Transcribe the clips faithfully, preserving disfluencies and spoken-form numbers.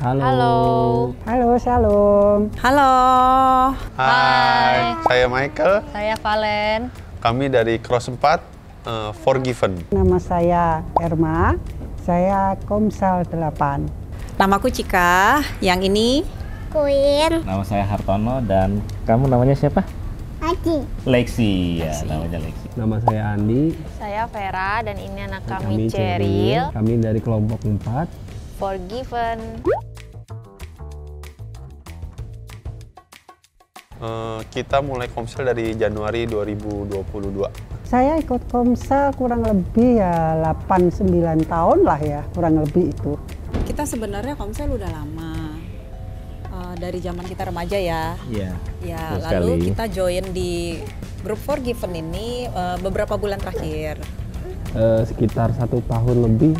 Halo. Halo. Halo, Shalom. Halo. Hai, saya Michael. Saya Valen. Kami dari Cross empat, uh, Forgiven. Nama saya Erma, saya Komsel delapan. Namaku Cika, yang ini Queen. Nama saya Hartono dan kamu namanya siapa? Adi. Lexi, ya namanya Lexi. Nama saya Andi. saya Vera dan ini anak Kami kami Cheryl. Kami dari kelompok empat. Forgiven. Uh, kita mulai Komsel dari Januari dua ribu dua puluh dua. Saya ikut Komsel kurang lebih ya delapan sembilan tahun lah ya, kurang lebih itu. Kita sebenarnya Komsel udah lama, uh, dari zaman kita remaja ya. Iya. Ya, betul lalu sekali. kita join di grup Forgiven ini uh, beberapa bulan terakhir. Uh, sekitar satu tahun lebih.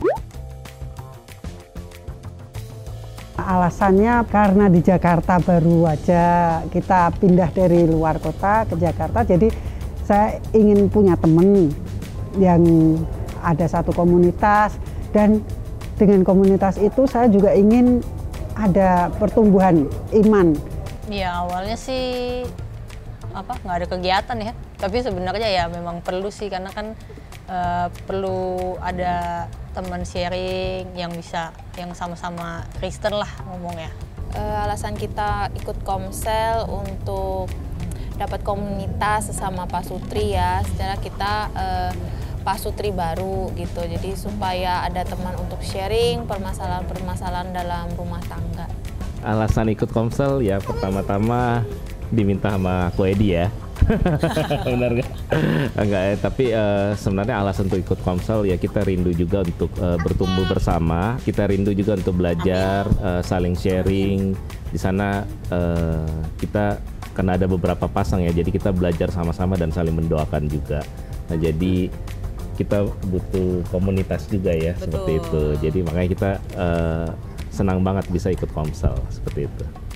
Alasannya karena di Jakarta baru aja kita pindah dari luar kota ke Jakarta, jadi saya ingin punya teman yang ada satu komunitas, dan dengan komunitas itu saya juga ingin ada pertumbuhan iman. Ya awalnya sih apa nggak ada kegiatan ya, tapi sebenarnya ya memang perlu sih karena kan uh, perlu ada teman sharing yang bisa yang sama-sama Kristen lah ngomongnya. Uh, alasan kita ikut Komsel untuk dapat komunitas sesama pasutri ya, secara kita uh, pasutri baru gitu, jadi supaya ada teman untuk sharing permasalahan-permasalahan dalam rumah tangga. Alasan ikut Komsel ya pertama-tama diminta sama Ko Edi ya. Benar gak? Enggak ya, tapi uh, sebenarnya alasan untuk ikut Komsel ya kita rindu juga untuk uh, bertumbuh bersama, kita rindu juga untuk belajar, uh, saling sharing. Di sana uh, kita karena ada beberapa pasang ya, jadi kita belajar sama-sama dan saling mendoakan juga. Nah jadi kita butuh komunitas juga ya. Betul. Seperti itu. Jadi makanya kita uh, senang banget bisa ikut Komsel seperti itu.